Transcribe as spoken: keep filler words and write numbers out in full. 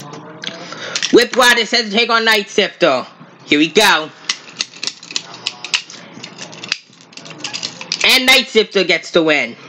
Whipwater says to take on Night Sifter. Here we go. And Night Sifter gets the win.